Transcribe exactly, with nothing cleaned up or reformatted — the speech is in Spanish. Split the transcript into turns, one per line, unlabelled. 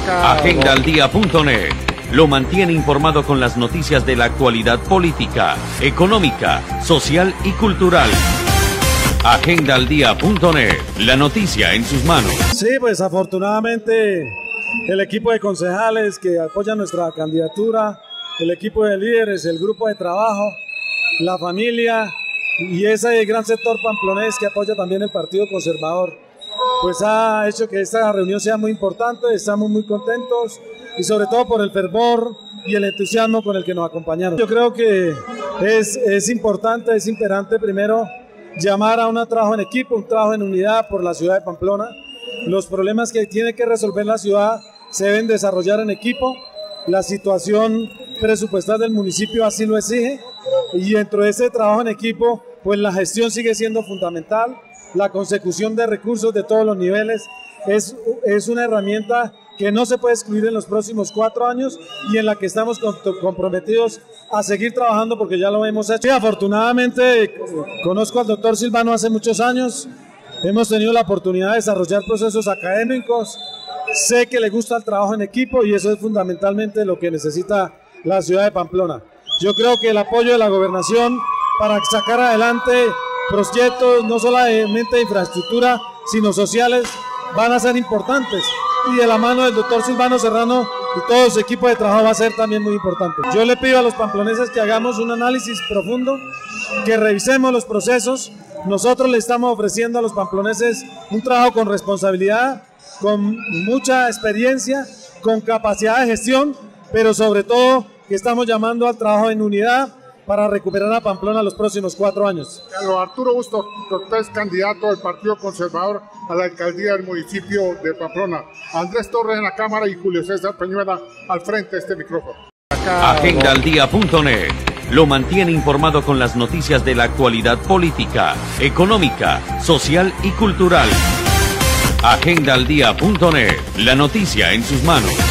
Agenda al día punto net lo mantiene informado con las noticias de la actualidad política, económica, social y cultural. Agenda al día punto net, la noticia en sus manos.
Sí, pues afortunadamente el equipo de concejales que apoya nuestra candidatura, el equipo de líderes, el grupo de trabajo, la familia y ese gran sector pamplonés que apoya también el Partido Conservador, pues ha hecho que esta reunión sea muy importante. Estamos muy contentos y sobre todo por el fervor y el entusiasmo con el que nos acompañaron. Yo creo que es, es importante, es imperante primero llamar a un trabajo en equipo, un trabajo en unidad por la ciudad de Pamplona. Los problemas que tiene que resolver la ciudad se deben desarrollar en equipo. La situación presupuestal del municipio así lo exige y dentro de ese trabajo en equipo pues la gestión sigue siendo fundamental. La consecución de recursos de todos los niveles es, es una herramienta que no se puede excluir en los próximos cuatro años y en la que estamos comprometidos a seguir trabajando porque ya lo hemos hecho. Y afortunadamente conozco al doctor Silvano hace muchos años, hemos tenido la oportunidad de desarrollar procesos académicos, sé que le gusta el trabajo en equipo y eso es fundamentalmente lo que necesita la ciudad de Pamplona. Yo creo que el apoyo de la gobernación para sacar adelante proyectos no solamente de infraestructura, sino sociales, van a ser importantes. Y de la mano del doctor Silvano Serrano y todo su equipo de trabajo va a ser también muy importante. Yo le pido a los pamploneses que hagamos un análisis profundo, que revisemos los procesos. Nosotros le estamos ofreciendo a los pamploneses un trabajo con responsabilidad, con mucha experiencia, con capacidad de gestión, pero sobre todo que estamos llamando al trabajo en unidad para recuperar a Pamplona los próximos cuatro años.
Carlos Arturo Bustos Cortés, candidato del Partido Conservador a la alcaldía del municipio de Pamplona. Andrés Torres en la cámara y Julio César Peñuela al frente de este micrófono.
Agenda al día punto net lo mantiene informado con las noticias de la actualidad política, económica, social y cultural. Agenda al día punto net, la noticia en sus manos.